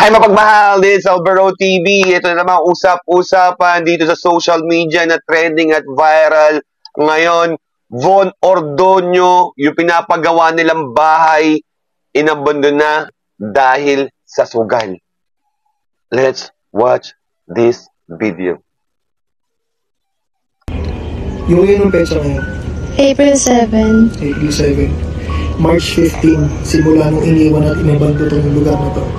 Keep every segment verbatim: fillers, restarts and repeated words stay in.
Hi mapagmahal, this is Alvaro T V. Ito na naman usap-usapan dito sa social media na trending at viral. Ngayon, Von Ordonio, yung pinapagawa nilang bahay, inabandon na dahil sa sugal. Let's watch this video. Yung yun ang petsa ngayon? April seventh. April seventh. March fifteenth, simula nung iniwan at inabando itong lugar na to.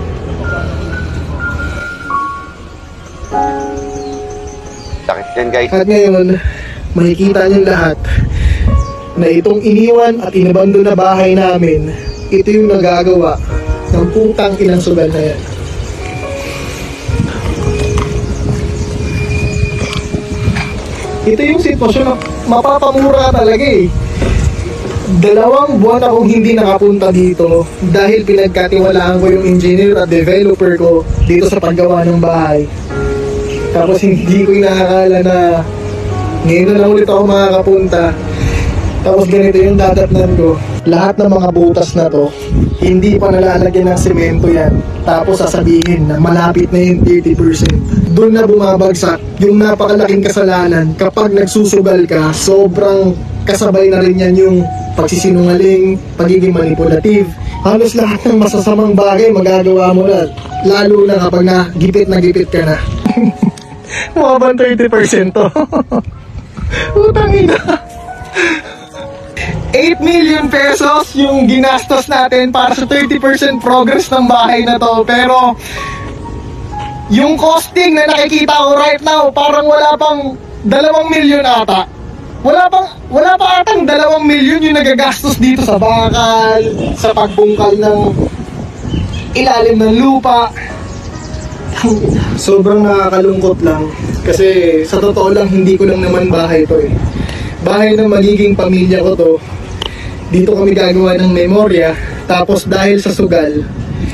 Sakit yan, guys. At ngayon, makikita niyo lahat na itong iniwan at inabando na bahay namin, ito yung nagagawa ng putang ilang sugal na yan. Ito yung sitwasyon na mapapamura talaga eh. Dalawang buwan akong hindi nakapunta dito dahil pinagkatiwalaan ko yung engineer at developer ko dito sa paggawa ng bahay. Tapos hindi ko inaakala na ngayon na lang ulit ako makakapunta. Tapos ganito yung dadatnan ko. Lahat ng mga butas na to, hindi pa nalalagyan ng semento yan. Tapos sasabihin na malapit na yung thirty percent. Doon na bumabagsak yung napakalaking kasalanan. Kapag nagsusugal ka, sobrang kasabay na rin yan yung pagsisinungaling, pagiging manipulative. Halos lahat ng masasamang bagay magagawa mo na. Lalo na kapag na gipit na gipit ka na. Mga bang thirty percent to? Utang ina. eight million pesos yung ginastos natin para sa thirty percent progress ng bahay na to. Pero yung costing na nakikita ko right now, parang wala pang dalawang milyon ata. Wala pang wala pa atang dalawang milyon yung nagagastos dito sa bakal, sa pagbungkal ng ilalim ng lupa. Sobrang nakakalungkot lang kasi sa totoo lang hindi ko lang naman bahay to eh. Bahay ng magiging pamilya ko to. Dito kami gagawa ng memorya. Tapos dahil sa sugal,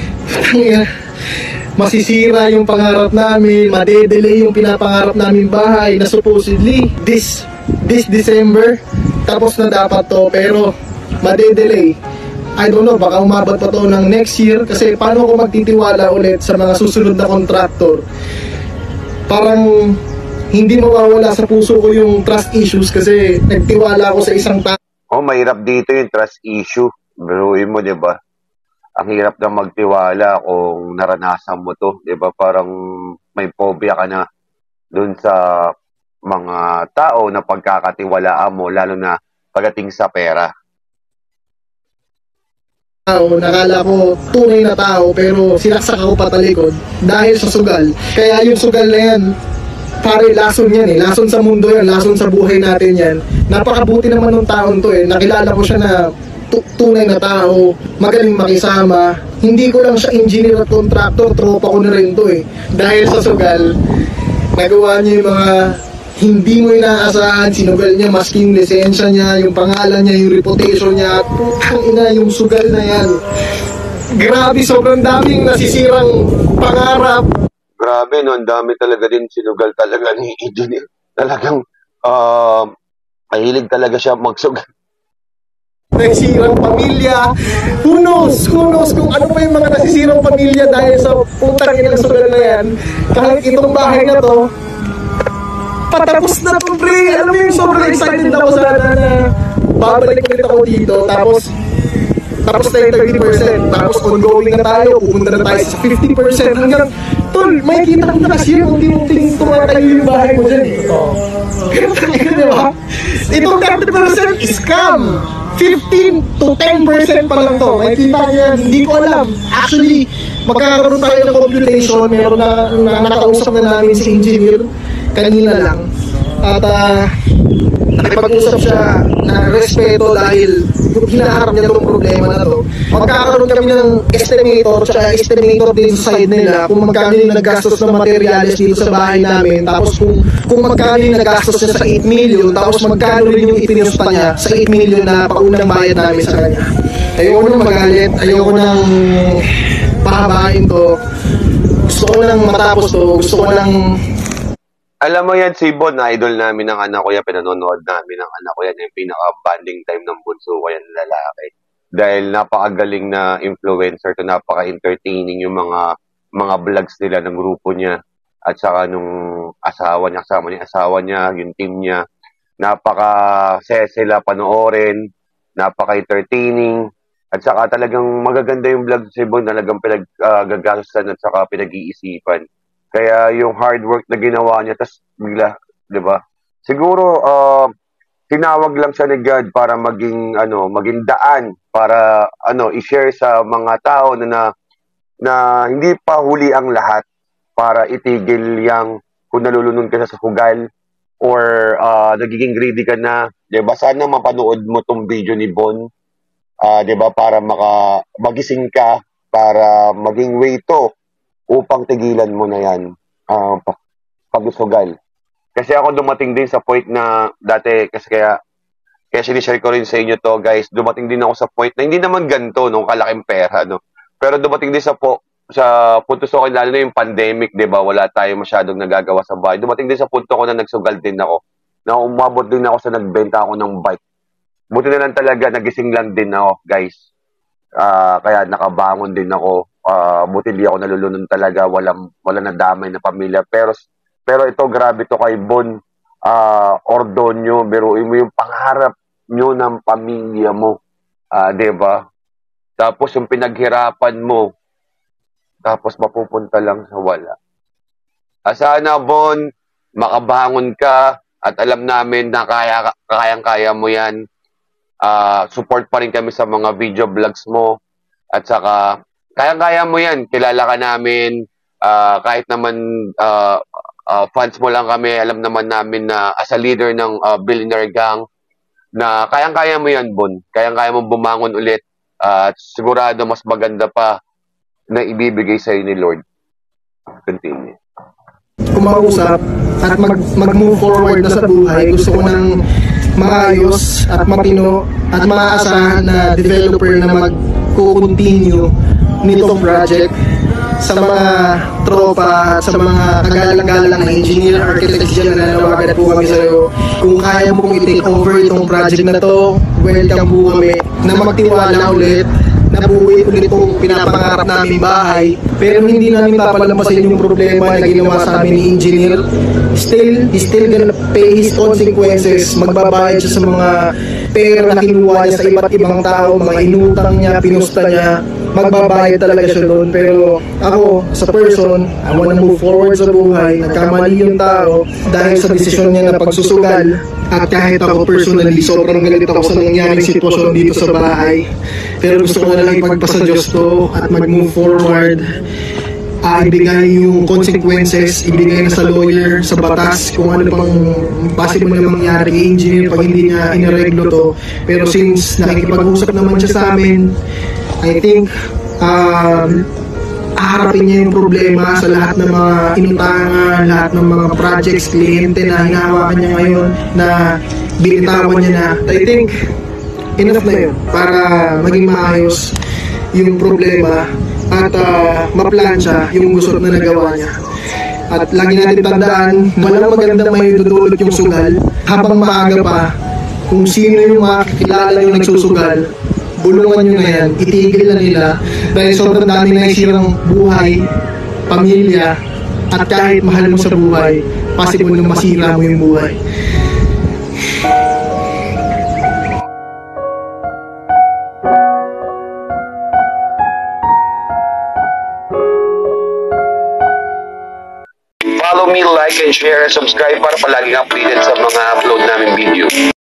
masisira yung pangarap namin, madedelay yung pinapangarap namin bahay na supposedly this this December tapos na dapat to, pero madedelay. I don't know, baka umabot pa to ng next year kasi paano ko magtitiwala ulit sa mga susunod na contractor? Parang hindi mawawala sa puso ko yung trust issues kasi nagtiwala ako sa isang tao. Oh, mahirap dito yung trust issue. Biruin mo, di ba? Ang hirap na magtiwala kung naranasan mo to, di ba? Parang may phobia ka na dun sa mga tao na pagkakatiwalaan mo, lalo na pagdating sa pera. Nakala ko tunay na tao pero sinaksak ako patalikod dahil sa sugal. Kaya yung sugal na yan, pare, lason yan eh. Lason sa mundo yan, lason sa buhay natin yan. Napakabuti naman ng taon to eh. Nakilala ko siya na tunay na tao, magaling makisama. Hindi ko lang siya engineer at contractor, tropa ko na rin to eh. Dahil sa sugal, nagawa niya yung mga hindi mo inaasahan, sinugal niya maski yung lisensya niya, yung pangalan niya, yung reputation niya, at putang ina yung sugal na yan. Grabe, sobrang daming nasisirang pangarap. Grabe, no? Ang dami talaga din sinugal talaga ni engineer. Talagang, uh, mahilig talaga siya magsugal. Nasisirang pamilya. Who knows? Who knows kung ano pa yung mga nasisirang pamilya dahil sa putang ina sugal na yan. Kahit itong bahay na to, patapos na to, pre. Alam mo yung sobrang excited ako sana na babalik ulit ako dito. Tapos, tapos na yung thirty percent. Tapos ongoing na tayo. Pupunta na tayo sa fifty percent. Hanggang, tol, may kita ko na kasi yung unti-unting tumatayo yung bahay mo dyan eh. Diba? Itong thirty percent is scam. fifteen to ten percent pa lang to. May kita niya, hindi ko alam. Actually, magkakaroon tayo ng computation. Meron na, na nakausap na namin si engineer kanina lang. At uh, nakipag-usap siya na respeto dahil hinaharap niya itong problema na to. Magkakaroon kami ng estimator, tsaka estimator din sa side nila kung magkano yung naggastos ng materials dito sa bahay namin. Tapos kung, kung magkano yung naggastos niya sa eight million, tapos magkano rin yung ipinirsta niya sa eight million na paunang bayad namin sa kanya. Ayoko nang magalit, ayoko nang pahabain to. Gusto ko nang matapos to, gusto ko nang... Alam mo yan, si Bon, idol namin ng anak ko yan, pinanonood namin ng anak ko yan, yung pinaka-banding time ng bunso ko yan, lalaki. Dahil napakagaling na influencer to, napaka-entertaining yung mga mga vlogs nila ng grupo niya at saka nung asawa niya, kasama niya, asawa niya, yung team niya. Napaka-saya sila panoorin, napaka-entertaining, at saka talagang magaganda yung vlog sa Bon, talagang pinag-gagastusan at saka pinag-iisipan. Kaya yung hard work na ginawa niya, tas bigla, di ba? Siguro, uh, tinawag lang siya ni God para maging, ano, maging daan, para, ano, i-share sa mga tao na, na, na hindi pa huli ang lahat, para itigil yang kung nalulunod ka sa sugal, or uh, nagiging greedy ka na, 'di ba? Sana mapanood mo tong video ni Bon, uh, 'di ba, para maka magising ka, para maging way to upang tigilan mo na 'yan, uh, pagsusugal. Kasi ako dumating din sa point na dati, kasi kaya kaya sinishare ko rin sa inyo to, guys. Dumating din ako sa point na hindi naman ganito nung kalaking pera, no. Pero dumating din sa po sa punto sa akin, lalo na yung pandemic, di ba? Wala tayo masyadong nagagawa sa bahay. Dumating din sa punto ko na nagsugal din ako. Na umabot din ako sa nagbenta ako ng bike. Buti na lang talaga, nagising lang din ako, guys. Uh, kaya nakabangon din ako. Uh, buti di ako nalulunod talaga. Walang, walang nadamay na pamilya. Pero, pero ito, grabe to kay Bon uh, Ordonio. Biruin mo yung pangarap nyo ng pamilya mo. Uh, di ba? Tapos yung pinaghirapan mo, tapos mapupunta lang sa wala. Ah, sana, Bon, makabangon ka at alam namin na kaya, kayang-kaya mo yan. Uh, support pa rin kami sa mga video vlogs mo. At saka, kayang-kaya mo yan. Kilala ka namin. Uh, kahit naman uh, uh, fans mo lang kami, alam naman namin na as a leader ng uh, Billionaire Gang, na kayang-kaya mo yan, Bon. Kayang-kaya mo bumangon ulit. At uh, sigurado mas maganda pa na ibibigay sa ni Lord. Continue. Kumausap at mag, mag-move forward na sa buhay, gusto ko ng maayos at matino at maaasahan na developer na mag-continue nitong project sa mga tropa at sa mga kagalang-galang na engineer, architects dyan na nanawagan po kami sa'yo. Kung kaya mo pong i-take over itong project na to, welcome po kami na magtiwala ulit, nabuhay ulit itong pinapangarap namin bahay, pero hindi namin papalampasin yung problema na ginawa sa amin ni engineer. Still, he's still gonna pay his consequences. Magbabayad siya sa mga pera na kinuha niya sa iba't ibang tao, mga inutang niya, pinusta niya. Magbabayad talaga siya doon. Pero ako, sa person, I wanna move forward sa buhay. Nagkamali yung tao dahil sa desisyon niya na pagsusugal. At kahit ako personally, sobrang galit ako sa nangyaring sitwasyon dito sa bahay. Pero gusto ko na lang ipagpasa Diyos to at mag-move forward. Uh, ibigay yung consequences, ibigay na sa lawyer, sa batas, kung ano pang possible na mangyari kay engineer pag hindi niya inareglo to. Pero since nakikipag-usap naman siya sa amin, I think um, haharapin niya yung problema sa lahat ng mga inutangan, lahat ng mga projects, kliyente na hinahawakan niya ngayon, na binitawan niya na. I think enough na yun para maging maayos yung problema at uh, maplansya yung gusto na nagawa niya. At lagi natin tandaan, walang magandang may dudulot yung sugal habang maaga pa. Kung sino yung makikilala yung nagsusugal, bulungan nyo na yan, itigil na nila dahil sobrang dami na isirang buhay, pamilya, at kahit mahal mo sa buhay, possible na masira mo yung buhay. Follow me, like, and share, and subscribe para palaging updated sa mga upload namin video.